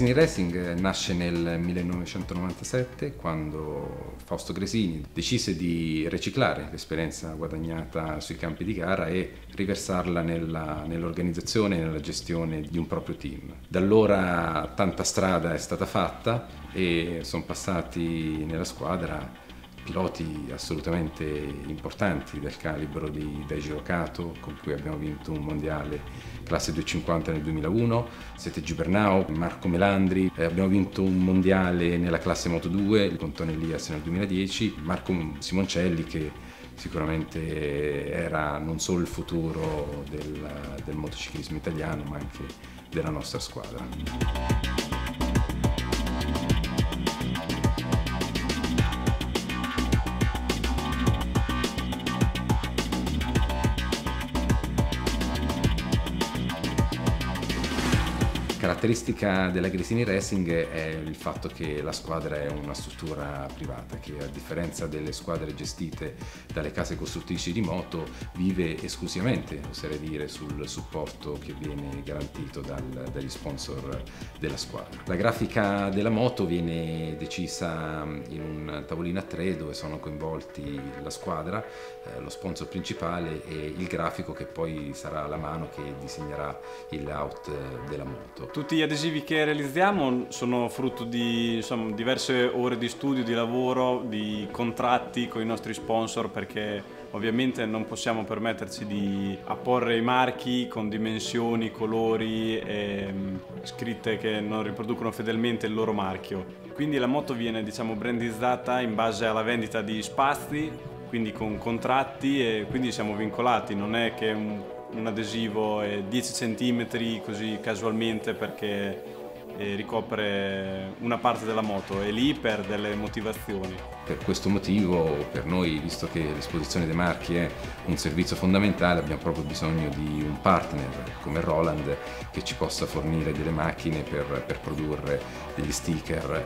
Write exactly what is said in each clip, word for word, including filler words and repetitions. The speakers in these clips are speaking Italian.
Gresini Racing nasce nel millenovecentonovantasette, quando Fausto Gresini decise di riciclare l'esperienza guadagnata sui campi di gara e riversarla nella, nell'organizzazione e nella gestione di un proprio team. Da allora tanta strada è stata fatta e sono passati nella squadra piloti assolutamente importanti del calibro di Daiji Okato, con cui abbiamo vinto un mondiale classe duecentocinquanta nel duemilauno, Sergio Bernao, Marco Melandri, eh, abbiamo vinto un mondiale nella classe Moto due con Tony Elias nel duemiladieci, Marco Simoncelli, che sicuramente era non solo il futuro del, del motociclismo italiano ma anche della nostra squadra. Caratteristica della Gresini Racing è il fatto che la squadra è una struttura privata che, a differenza delle squadre gestite dalle case costruttrici di moto, vive esclusivamente, oserei dire, sul supporto che viene garantito dal, dagli sponsor della squadra. La grafica della moto viene decisa in un tavolino a tre dove sono coinvolti la squadra, eh, lo sponsor principale e il grafico, che poi sarà la mano che disegnerà il layout della moto. Tutti gli adesivi che realizziamo sono frutto di insomma, diverse ore di studio, di lavoro, di contratti con i nostri sponsor, perché ovviamente non possiamo permetterci di apporre i marchi con dimensioni, colori e scritte che non riproducono fedelmente il loro marchio. Quindi la moto viene, diciamo, brandizzata in base alla vendita di spazi, quindi con contratti, e quindi siamo vincolati. Non è che un un adesivo è dieci centimetri così casualmente perché ricopre una parte della moto, è lì per delle motivazioni. Per questo motivo, per noi, visto che l'esposizione dei marchi è un servizio fondamentale, abbiamo proprio bisogno di un partner come Roland che ci possa fornire delle macchine per, per produrre degli sticker.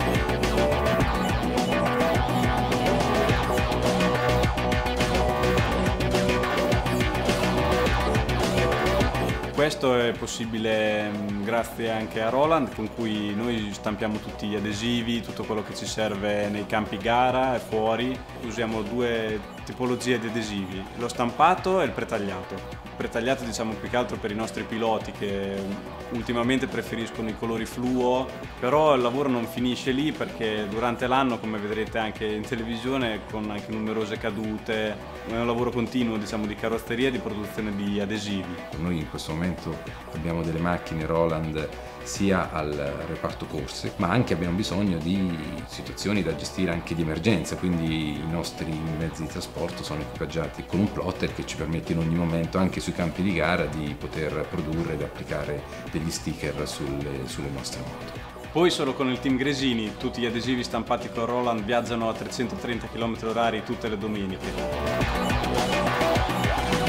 Questo è possibile grazie anche a Roland, con cui noi stampiamo tutti gli adesivi, tutto quello che ci serve nei campi gara e fuori. Usiamo due tipologie di adesivi, lo stampato e il pretagliato. Il pretagliato, diciamo, più che altro per i nostri piloti che ultimamente preferiscono i colori fluo, però il lavoro non finisce lì, perché durante l'anno, come vedrete anche in televisione, con anche numerose cadute, è un lavoro continuo, diciamo, di carrozzeria e di produzione di adesivi. Noi in questo momento abbiamo delle macchine Roland sia al reparto corse, ma anche abbiamo bisogno di situazioni da gestire anche di emergenza, quindi i nostri mezzi di trasporto sono equipaggiati con un plotter che ci permette in ogni momento, anche sui campi di gara, di poter produrre ed applicare degli sticker sulle, sulle nostre moto. Poi solo con il team Gresini tutti gli adesivi stampati con Roland viaggiano a trecentotrenta chilometri orari tutte le domeniche.